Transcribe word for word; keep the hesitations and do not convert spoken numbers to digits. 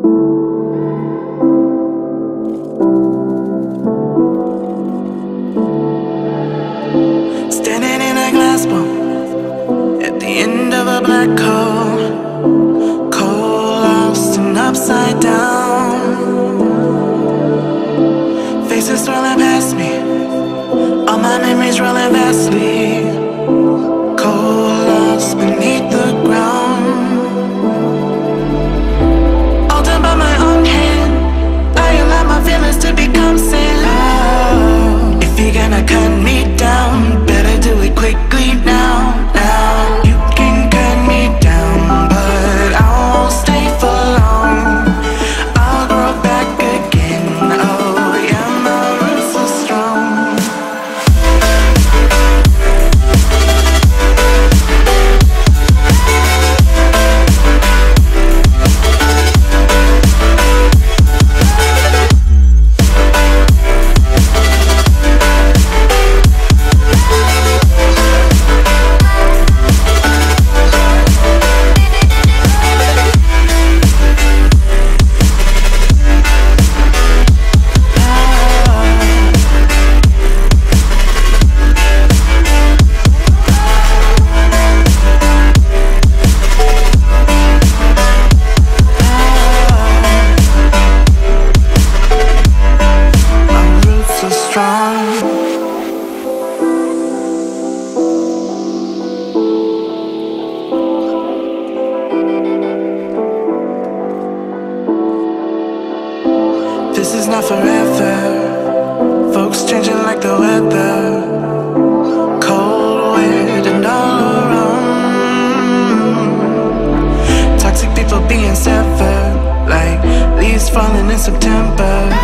Standing in a glass bowl at the end of a black hole, cold, lost and upside down. Faces swirling past me, all my memories rolling vastly, cold, lost beneath the ground. All done by my own hand, I allow my feelings to become sand. Oh, if you're gonna cut me down, better do it quickly now, now. You can cut me down, but I won't stay for long. I'll grow back again, oh yeah, my roots are strong. This is not forever. Folks changing like the weather, cold, wet, and all around. Toxic people being severed, like leaves falling in September.